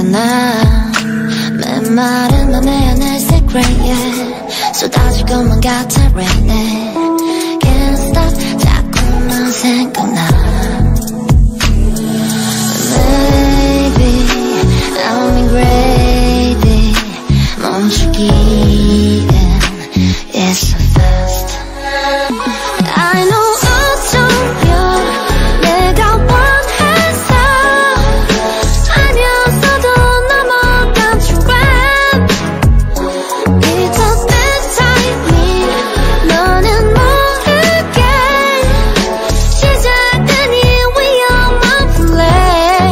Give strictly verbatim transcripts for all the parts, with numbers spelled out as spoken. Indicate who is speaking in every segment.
Speaker 1: 않아. 메마른 맘에 내 secret yeah. 쏟아질 것만 같아 rain it. Can't stop 자꾸만 생각나. Maybe I'm migrating 멈추기엔 it's so fast. I know 어쩌면 내가 원해서 아니었어도 넘어간 trap. It's a bad timing 너는 모르게 시작은 이 위험한 play.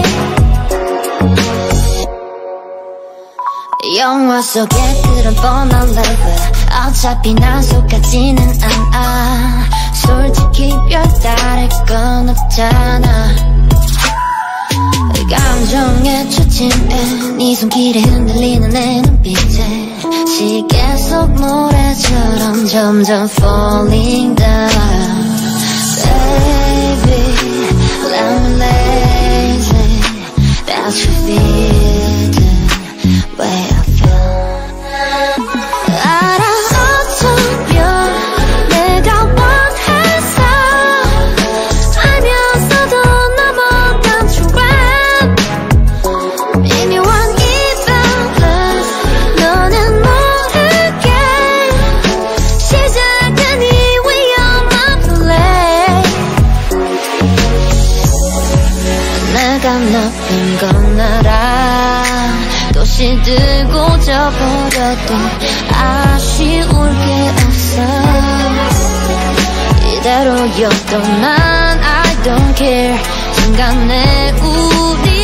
Speaker 1: 영화 속의 그런 뻔한 level 어차피 난 속하지는 않아. 솔직히 별다를 건 없잖아. 감정에 초침해 네 손길에 흔들리는 내 눈빛에 시계 속 노래처럼 점점 falling down. Baby let me lazy that you feel the way I feel. 알아 어쩌면 내가 원해서 아니었어도 넘어간 trap. 미묘한 이 balance 너는 모르게 시작은 이 위험한 play. 내가 나쁜 건 알아. 또 시들고 져버려도 아쉬울 게 없어. 이대로여도 난 I don't care. 순간 내 우리